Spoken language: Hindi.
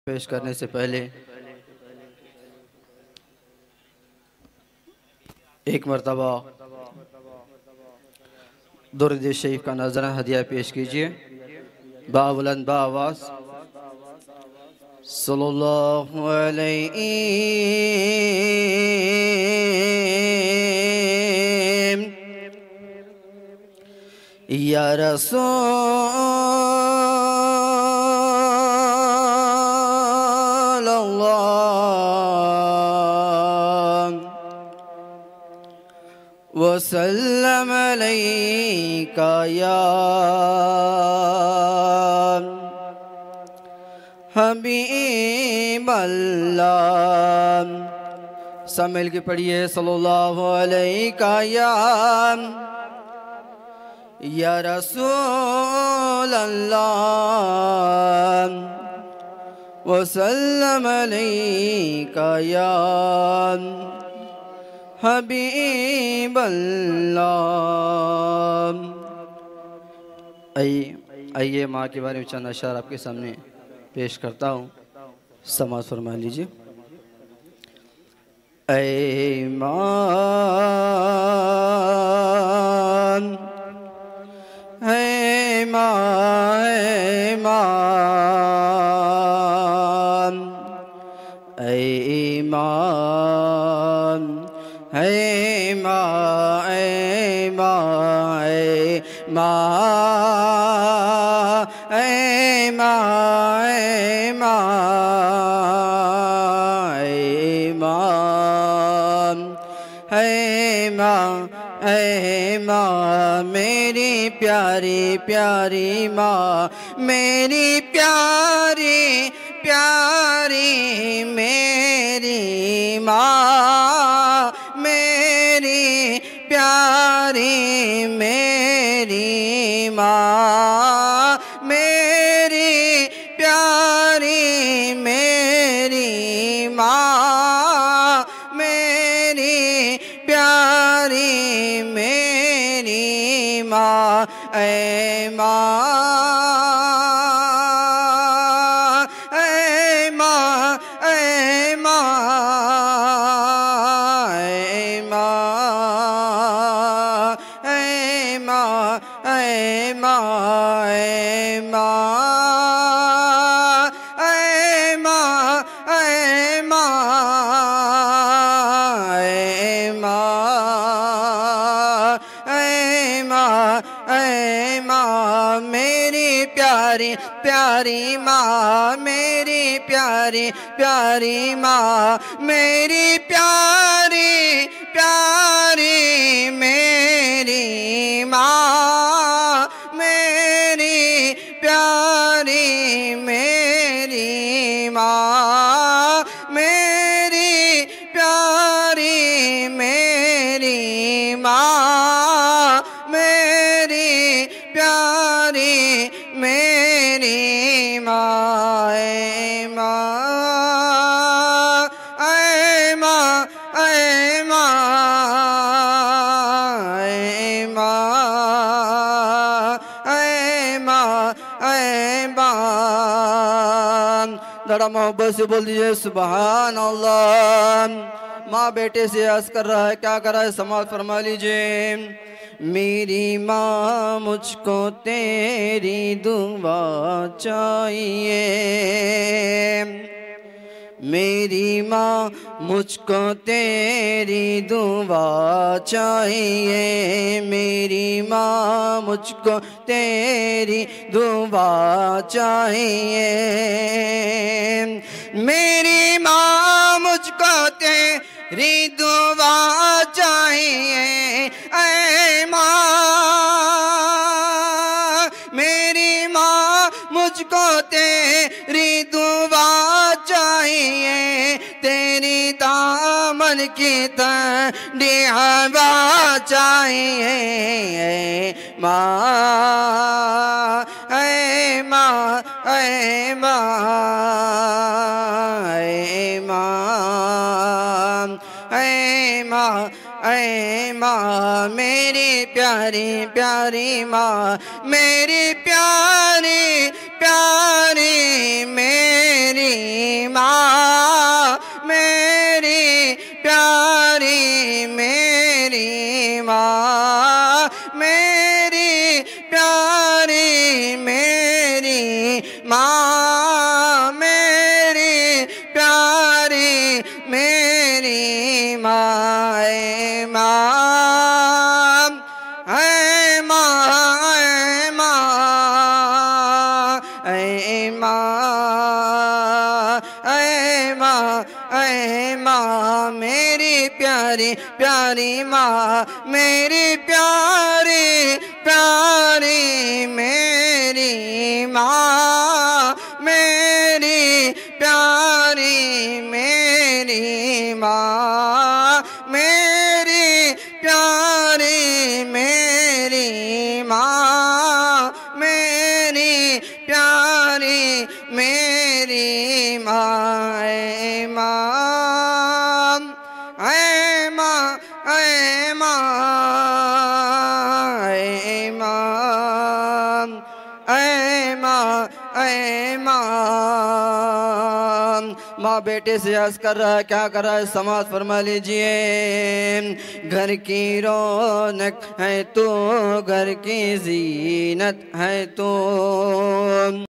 पेश करने से पहले एक मरतबा दुरूद शरीफ का नजरा हदिया पेश कीजिए। बाबुलंद बावास सल्लल्लाहु अलैहि या रसूल अल्लाह वसल्लम अलैका या हबीब अल्लाह। सब मिल के पढ़िए सल्लल्लाहु अलैका या रसूल अल्लाह वसल्लम अलैका या हबीब अल्लाह। आइए माँ के बारे में चंद अशार आपके सामने पेश करता हूँ, समाज फरमा लीजिए। ऐ माँ, है माँ, है माँ, ऐ माँ, है माँ, ऐ माँ, ऐ माँ, ऐ माँ, ऐ माँ, ऐ माँ, ऐ माँ, मेरी प्यारी प्यारी माँ, मेरी प्यारी प्यारी मेरी माँ, मेरी प्यारी मेरी माँ, मेरी प्यारी मेरी माँ, मेरी प्यारी मेरी माँ, ऐ माँ, ऐ माँ, ऐ माँ, ऐ माँ, ऐ माँ, ऐ माँ, ऐ माँ, ऐ माँ, ऐ माँ, ऐ माँ, ऐ माँ, ऐ माँ, मेरी प्यारी प्यारी माँ, मेरी प्यारी प्यारी माँ, मेरी प्यारी प्यारी मेरी माँ, मेरी प्यारी मेरी माँ, मेरी प्यारी मेरी माँ, मेरी प्यारी मेरी माँ, ऐ माँ, ऐ माँ, ऐ माँ, ऐ माँ, ऐ माँ, ऐ माँ। जरा मोहब्बत से बोल दीजिए सुभान अल्लाह। माँ बेटे से अर्ज कर रहा है, क्या कर रहा है, समाज फरमा लीजिए। मेरी माँ मुझको तेरी दुआ चाहिए, मेरी माँ मुझको तेरी दुआ चाहिए, मेरी माँ मुझको तेरी दुआ चाहिए, मेरी माँ मुझको तेरी दुआ चाहिए, ऐ माँ, मेरी माँ मुझको तेरी दुआ चाहिए, तेरी दामन की ठंडी हवा चाहिए, ऐ माँ, ऐ माँ, ऐ माँ, ऐ माँ, ऐ माँ, ऐ माँ, मेरी प्यारी प्यारी माँ, मेरी प्यारी प्यारी मेरी ऐ माँ मेरी प्यारी प्यारी माँ, मेरी प्यारी प्यारी मेरी माँ, मेरी प्यारी मेरी माँ, मेरी प्यारी मेरी माँ, मेरी प्यारी मेरी माँ। ऐ माँ, ऐ माँ, ऐ माँ, ऐ माँ, ऐ माँ, ऐ माँ। माँ बेटे से अर्ज कर रहा है, क्या कर रहा है, समाज फरमा लीजिए। घर की रौनक है तू, घर की जीनत है तू।